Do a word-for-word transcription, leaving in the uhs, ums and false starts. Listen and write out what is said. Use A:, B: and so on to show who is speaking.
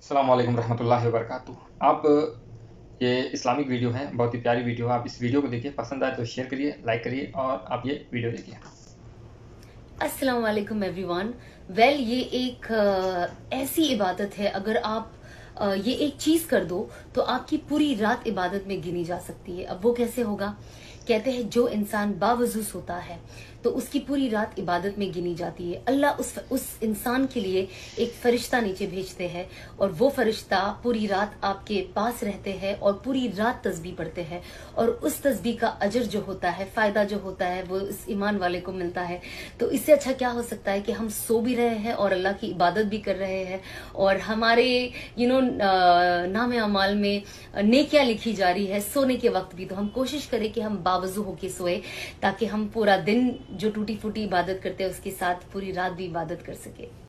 A: अस्सलाम वालेकुम रहमतुल्लाहि व बरकातुहू। आप ये इस्लामिक वीडियो है, बहुत ही प्यारी वीडियो है। आप इस वीडियो को देखिए, पसंद आए तो शेयर करिए, लाइक करिए और आप ये वीडियो देखिए।
B: अस्सलाम वालेकुम एवरीवन। वेल ये एक अ, ऐसी इबादत है, अगर आप अ, ये एक चीज कर दो तो आपकी पूरी रात इबादत में गिनी जा सकती है। अब वो कैसे होगा? कहते हैं जो इंसान बावजू सोता है तो उसकी पूरी रात इबादत में गिनी जाती है। अल्लाह उस उस इंसान के लिए एक फरिश्ता नीचे भेजते हैं और वो फरिश्ता पूरी रात आपके पास रहते हैं और पूरी रात तस्बीह पढ़ते हैं, और उस तस्बीह का अजर जो होता है, फायदा जो होता है, वो इस ईमान वाले को मिलता है। तो इससे अच्छा क्या हो सकता है कि हम सो भी रहे हैं और अल्लाह की इबादत भी कर रहे हैं, और हमारे यू नो नाम अमाल में नेकियां लिखी जा रही है सोने के वक्त भी। तो हम कोशिश करें कि हम बावजू होके सोए, ताकि हम पूरा दिन जो टूटी फूटी इबादत करते हैं उसके साथ पूरी रात भी इबादत कर सके।